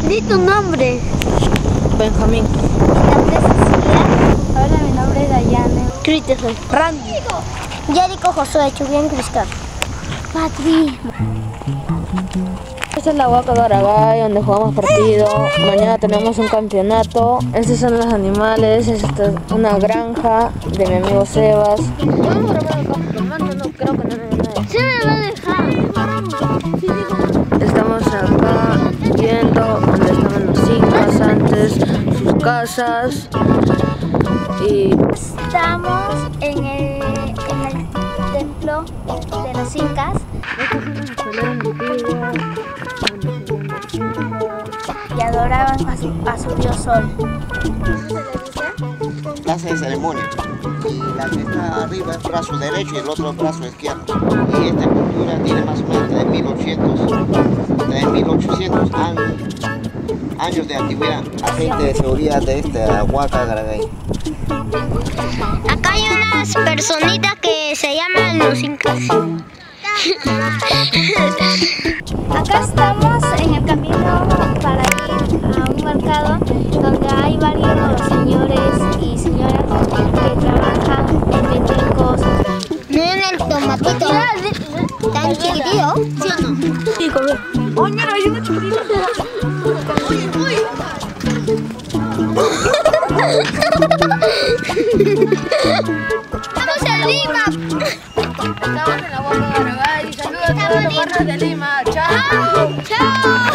Di tu nombre. Benjamín. Mi nombre es Cecilia. Hola, mi nombre es Dayane. Christopher. Randy. Jerico Josué Chubián Cristal. Patri. Esta es la Huaca de Aragay, donde jugamos partido. Mañana tenemos un campeonato. Estos son los animales. Esta es una granja de mi amigo Sebas. Vamos a grabar el campeonato, no creo que no me deje. Se me va a dejar. Estamos acá viendo donde estaban los incas antes, sus casas. Y Estamos en el templo de los incas. esta es una escuela antigua Y adoraban a su dios Sol. Plaza de ceremonia. Y la que está arriba es brazo derecho y el otro brazo izquierdo. Y esta cultura tiene más o menos 3.800 años de antigüedad. Agente de seguridad de esta Huaca de Aragay. Acá hay unas personitas que se llaman los incas. Acá estamos en el camino para ir a un mercado donde hay varios señores y señoras que trabajan en vender cosas. Miren el tomatito tan chiquitito, ¿sí o no? sí, correcto. ¡Oh, mira, hay una chiquitita! ¡Estamos en Lima! Estamos en la Huaca de Aragay. Saludos a todos los barrios de Lima. ¡Chao! ¡Chao!